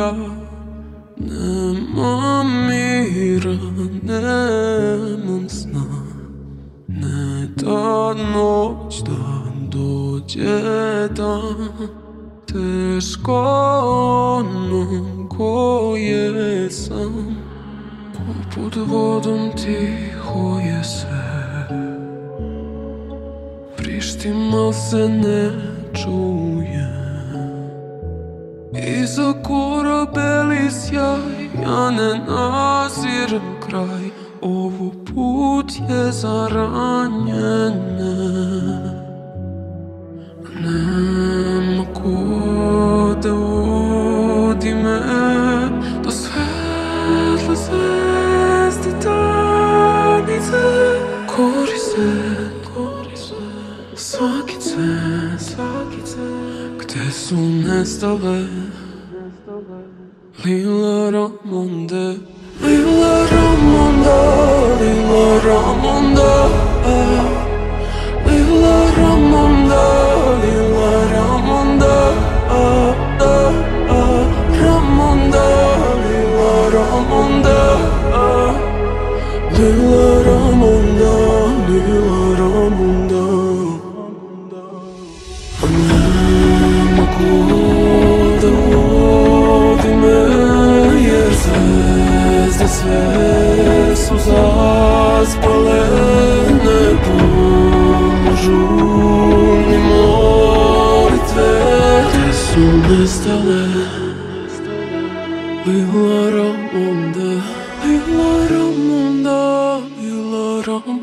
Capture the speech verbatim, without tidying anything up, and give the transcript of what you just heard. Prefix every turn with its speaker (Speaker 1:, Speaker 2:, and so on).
Speaker 1: ja nemam mira, nemam sna. Ne da noć da dođe dan, teško onom koje sam. Pod vodom tiho je sve, vrištim al se ne čuje. Iza korabeli sjaj, ja ne naziram kraj. Ovo put je za ranjene, nema ko da vodi me do svetle zvezde danice. Kori se, svaki cent, gde su nestale Lila Ramonde. Lila Ramonda, Lila Ramonda, Lila Ramonda, Lila Ramonda, Ramonda, Lila Ramonda, Lila Ramonda, Lila Ramonda. Nema ko da vodi me, jer zvezde sve su zaspale. Ne pomažu ni molitve, gde su nestale Lila Ramonda, Lila Ramonda, Lila Ramonda.